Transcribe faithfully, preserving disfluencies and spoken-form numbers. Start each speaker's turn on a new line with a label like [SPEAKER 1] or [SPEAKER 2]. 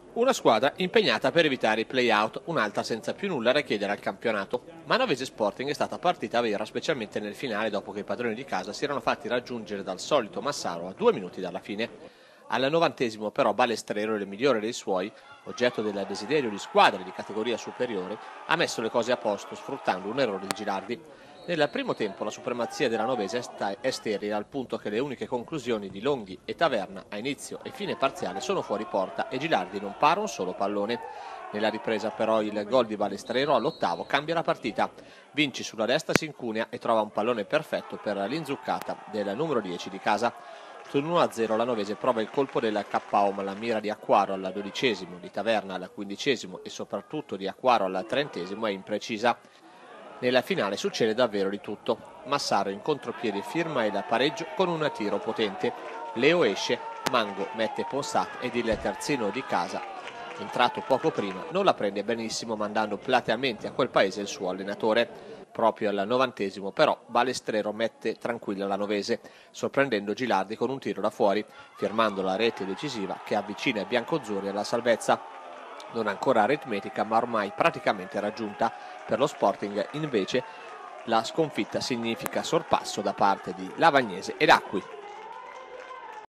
[SPEAKER 1] Una squadra impegnata per evitare i play-out, un'altra senza più nulla da chiedere al campionato. Manovese Sporting è stata partita vera, specialmente nel finale, dopo che i padroni di casa si erano fatti raggiungere dal solito Massaro a due minuti dalla fine. Al novantesimo però Balestrero, il migliore dei suoi, oggetto del desiderio di squadre di categoria superiore, ha messo le cose a posto sfruttando un errore di Gilardi. Nel primo tempo la supremazia della Novese è sterile, al punto che le uniche conclusioni di Longhi e Taverna a inizio e fine parziale sono fuori porta e Gilardi non para un solo pallone. Nella ripresa però il gol di Balestrero all'ottavo cambia la partita. Vinci sulla destra si incunea e trova un pallone perfetto per l'inzuccata del numero dieci di casa. Sull'uno a zero la Novese prova il colpo del K O, ma la mira di Acquaro al dodicesimo, di Taverna al quindicesimo e soprattutto di Acquaro al trentesimo è imprecisa. Nella finale succede davvero di tutto. Massaro in contropiede firma il pareggio con un tiro potente. Leo esce, Mango mette Ponsat ed il terzino di casa, entrato poco prima, non la prende benissimo, mandando platealmente a quel paese il suo allenatore. Proprio al novantesimo però Balestrero mette tranquilla la Novese, sorprendendo Gilardi con un tiro da fuori, firmando la rete decisiva che avvicina i biancoazzurri alla salvezza. Non ancora aritmetica, ma ormai praticamente raggiunta. Per lo Sporting invece la sconfitta significa sorpasso da parte di Lavagnese ed Acqui.